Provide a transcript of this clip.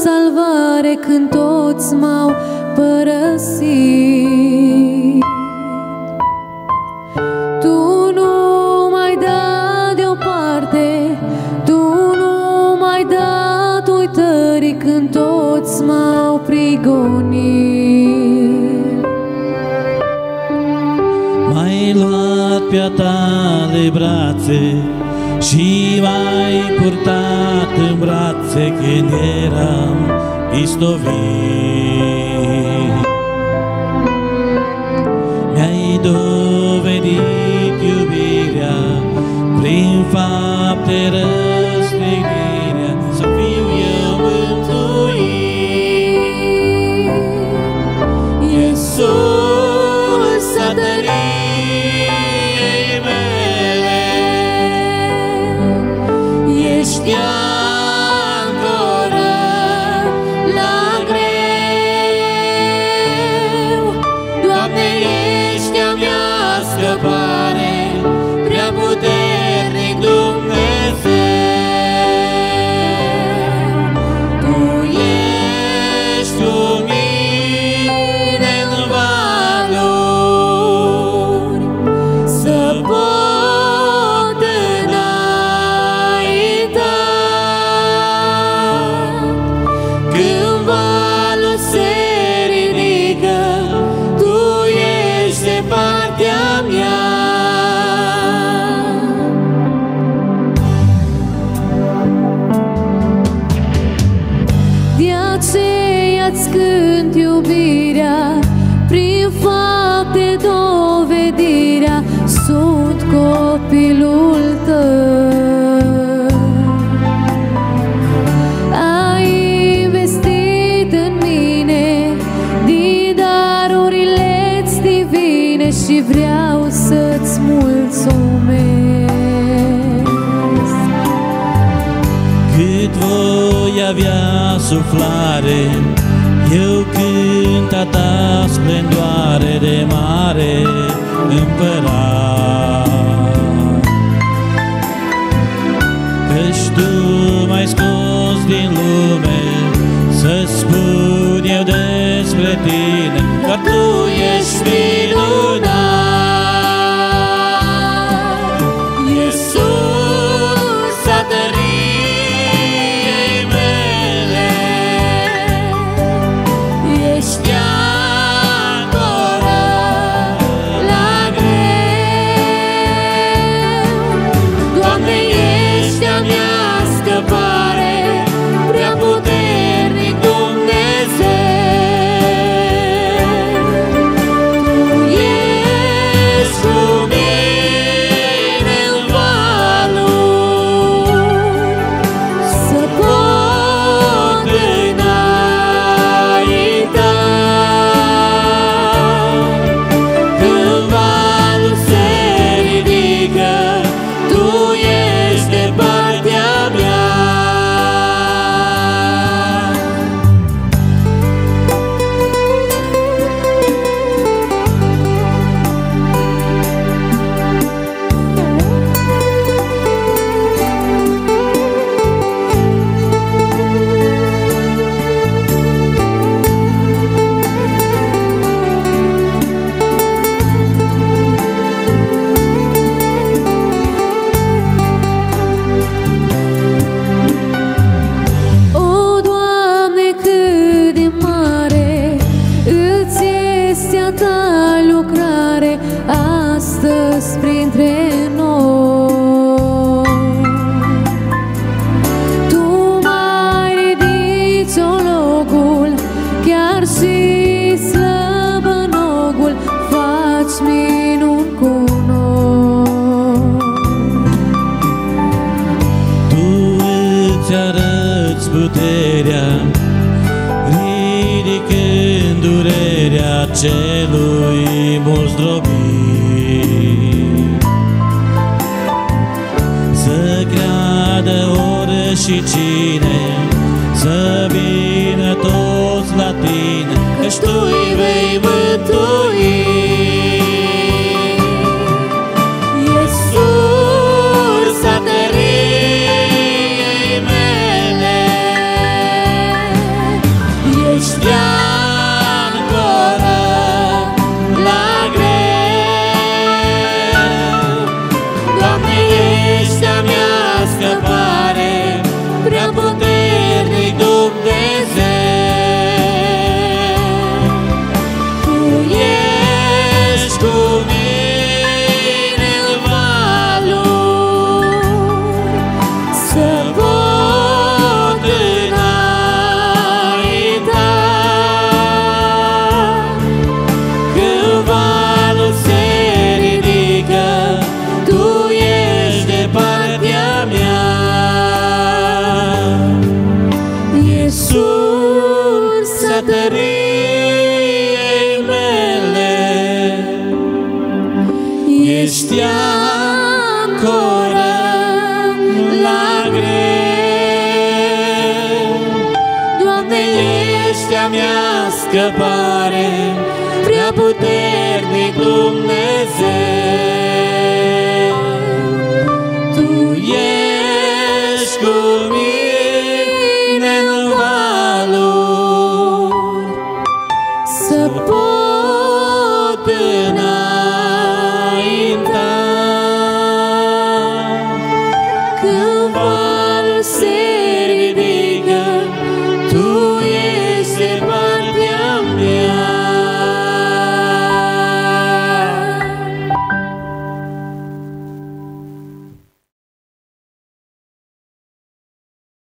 salvare când toți m-au părăsit. Tu nu m-ai dat deoparte, Tu nu m-ai dat uitării când toți m-au prigonit. M-ai luat pe-a tale brațe și m-ai purtat în brațe când eram istovit. Mi-ai dovedit iubirea prin fapte, răstignirea, să fiu eu mântuit. Iisus, a tăriei mele, ești ancoră la greu. Doamne, ești a mea scăpare, prea puternic Dumnezeu. Tu ești cu mine în valuri, să pot înainta. Când valul se ridică, Tu ești de partea mea. De aceea-ți cânt iubirea, prin fapte dovedirea, sunt copilul Tău. Ai investit în mine din darurile-ți divine și vreau să-ți mulțumesc. Cât voi avea suflare, eu cânt a ta splendoare de mare împărat. Căci Tu m-ai scos din lume, să spun eu despre Tine, doar Tu ești minunat. Iisus, a tăriei mele, ești ancoră la greu. Doamne, ești a mea scăpare, prea puternic Dumnezeu. Tu ești cu mine în valuri, să pot înainta. Când valul se ridică, Tu ești de partea mea. O, Doamne, cât de mare îți este a Ta lucrare astăzi printre noi. Tu mai ridici ologul, chiar și slăbănogul, faci minuni cu noi. Tu îți arăți puterea, ridicând durerea celui mult zdrobit. Să creadă ori și cine, să vină toți la Tine, căci Tu îi vei mântui. Iisus, a tăriei mele, scăpare, prea puternic Dumnezeu. Tu ești cu mine în valuri, să pot înainta. Când valul se ridică